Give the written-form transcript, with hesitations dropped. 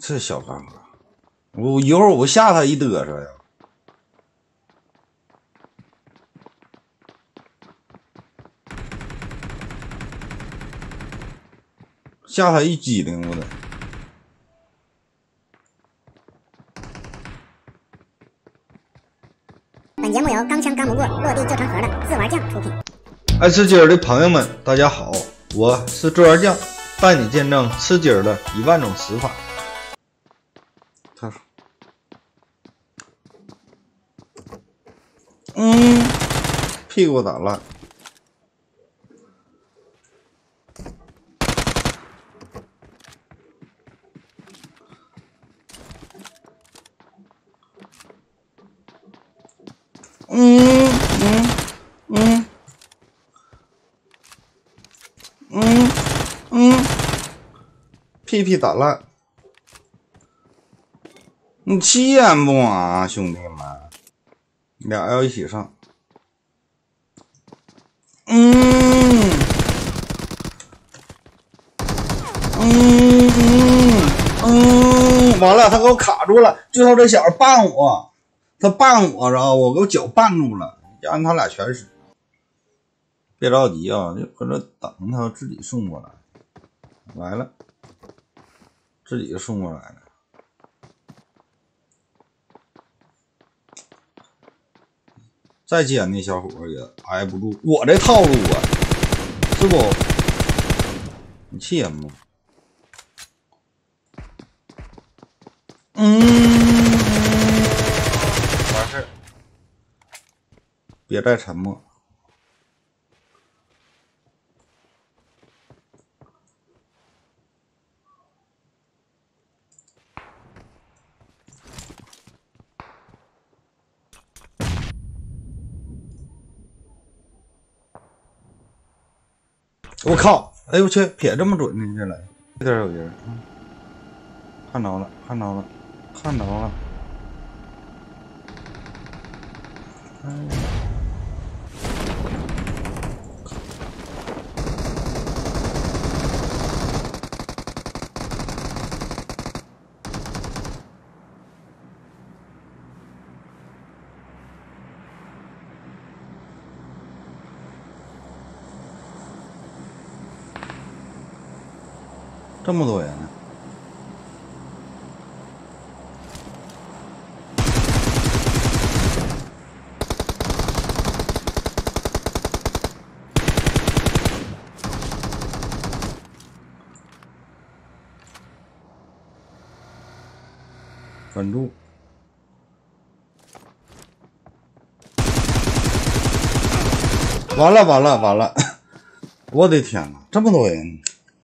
这小尴尬，我一会儿我吓他一嘚瑟呀。吓他一激灵，我的。 本节目由钢枪钢不过落地就成盒的自玩酱出品。 爱吃鸡儿的朋友们，大家好，我是自玩酱，带你见证吃鸡儿的10000种死法。他说：“屁股打烂。”屁屁打烂，你气眼不啊，兄弟们，俩要一起上。完了，他给我卡住了，最后这小子绊我，他绊我，然后我给我脚绊住了，让他俩全死。别着急啊，就搁这等他自己送过来。来了，自己就送过来了。再尖的小伙也挨不住我这套路啊，是不？你气人不？完事儿，别再沉默。我靠！哎呦我去，撇这么准呢，这来这点有人，看着了，看着了，看着了。这么多人呢。稳住！完了完了完了！我的天哪，这么多人！